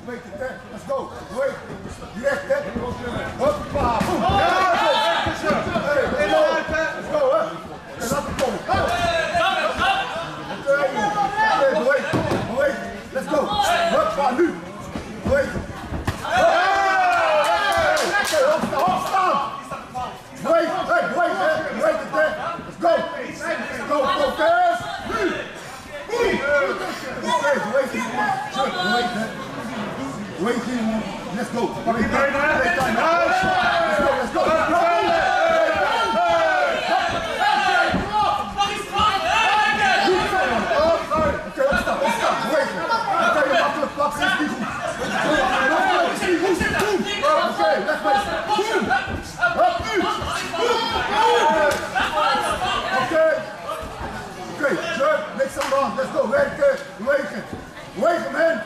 Wait it, hè. Let's go. Wait. Direct, hè. Hoppa. Let's go, hè. En laat het komen. Wait. Let's go. Hoppa, nu. Wait. Opstaan. Wait, wait it, hè. Let's go. Go, focus. Nu. Waiting, let's go. Let's go. Okay, sure, make some run. Let's go. Wait, man.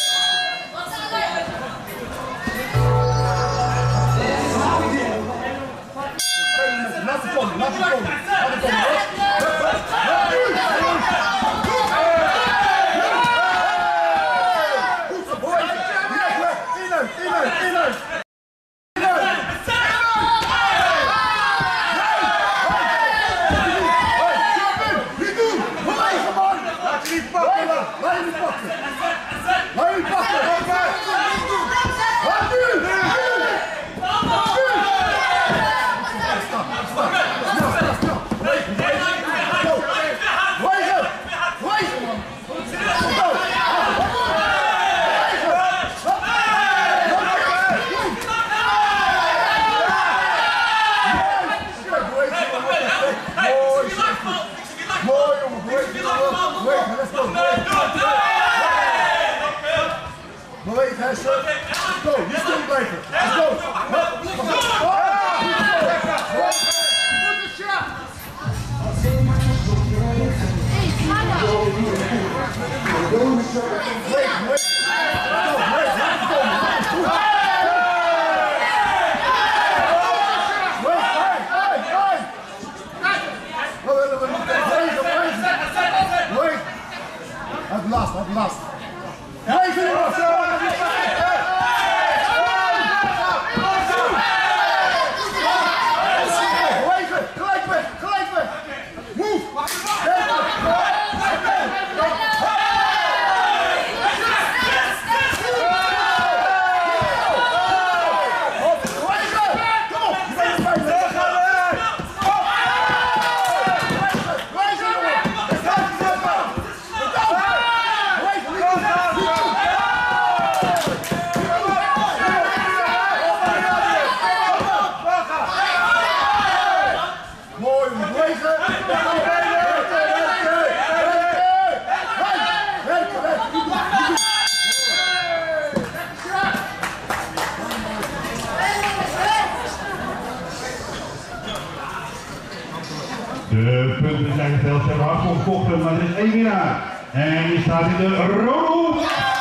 Let's go, you still blijven. Let's go. At last. De punten zijn geteld, ze hebben hard gevochten, maar er is één winnaar. En die staat in de rode hoek.